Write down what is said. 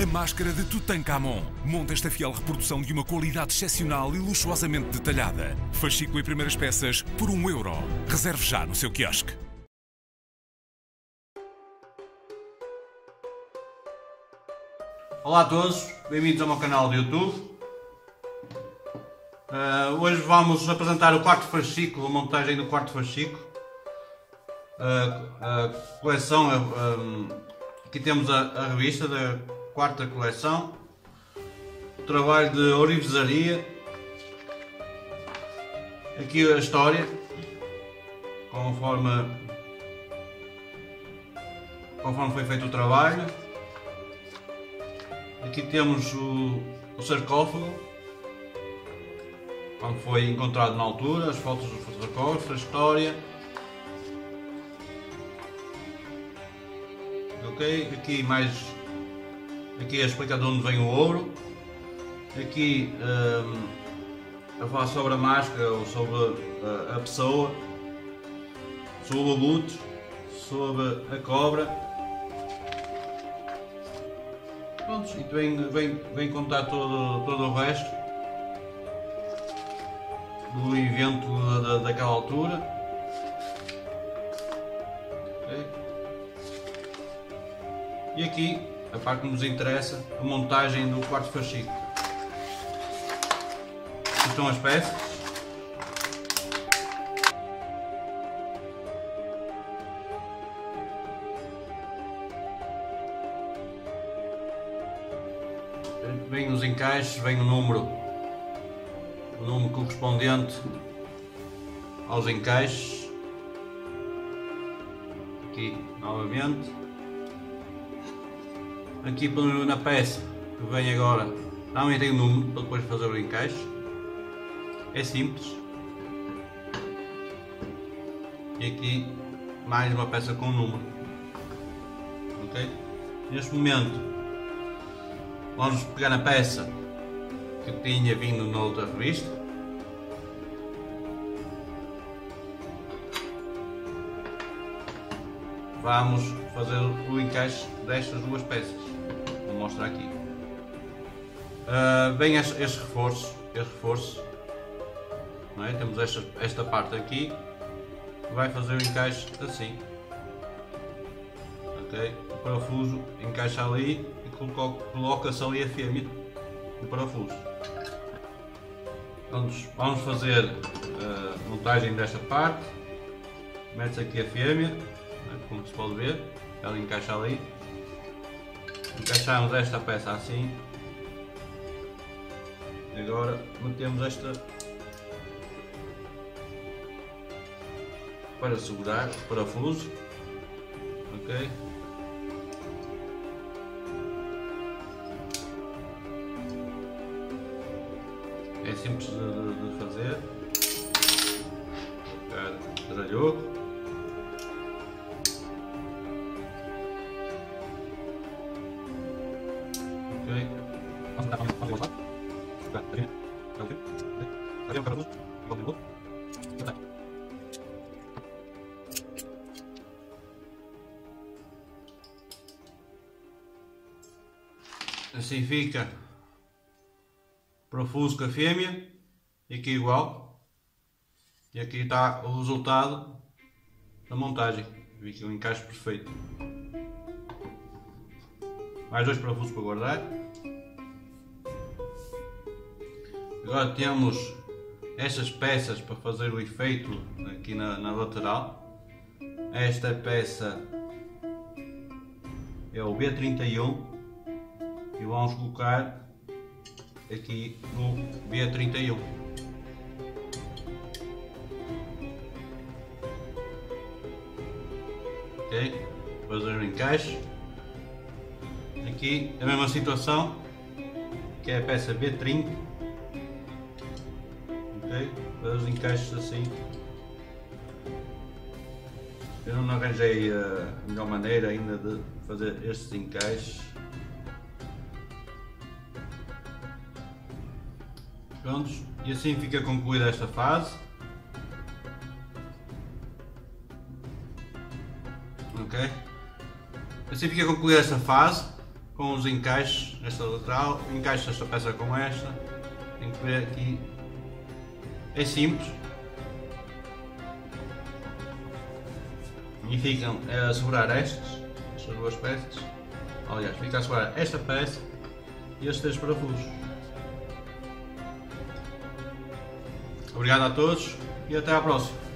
máscara de Tutankhamon. Monta esta fiel reprodução de uma qualidade excepcional e luxuosamente detalhada. Fascículo e primeiras peças por €1. Reserve já no seu quiosque. Olá a todos, bem-vindos ao meu canal de YouTube. Hoje vamos apresentar o quarto fascículo, a montagem do quarto fascículo. A coleção, aqui temos a revista da quarta coleção, o trabalho de ourivesaria, aqui a história, conforme foi feito o trabalho. Aqui temos o sarcófago, quando foi encontrado na altura, as fotos dos sarcófagos, a história. Ok, aqui explica de onde vem o ouro. Aqui a falar sobre a máscara ou sobre a pessoa, sobre o abutre, sobre a cobra. Pronto, e vem contar todo o resto do evento daquela altura. Okay. E aqui a parte que nos interessa, a montagem do quarto fascículo. Aqui estão as peças. Vem os encaixes, vem o número correspondente aos encaixes. Aqui novamente. Aqui na peça que vem agora também tem o número para depois fazer o encaixe. É simples. E aqui mais uma peça com número. Ok? Neste momento vamos pegar na peça que tinha vindo na outra revista. Vamos fazer o encaixe destas duas peças. Vou mostrar aqui. Vem este reforço. Não é? Temos esta parte aqui. Vai fazer o encaixe assim. Ok? O parafuso encaixa ali e coloca-se ali a fêmea no parafuso. Vamos fazer a montagem desta parte. Mete-se aqui a fêmea, como se pode ver, ela encaixa ali. Encaixamos esta peça assim. Agora metemos esta para segurar o parafuso. Ok? É simples de fazer. Vou pegar o tralhoco. Assim fica parafuso com a fêmea, e aqui igual, e aqui está o resultado da montagem. Vi aqui um encaixe perfeito. Mais dois parafusos para guardar. Agora temos estas peças para fazer o efeito aqui na lateral. Esta peça é o B31 e vamos colocar aqui no B31. Ok? Fazer o encaixe. Aqui a mesma situação, que é a peça B30. Ok? Fazer os encaixes assim. Eu não arranjei a melhor maneira ainda de fazer estes encaixes. Prontos, e assim fica concluída esta fase. Ok? Assim fica concluída esta fase. com os encaixes, esta lateral, encaixa esta peça com esta, tem que ver aqui, é simples, e ficam a segurar estas duas peças, aliás, fica a segurar esta peça e estes 3 parafusos. Obrigado a todos e até à próxima.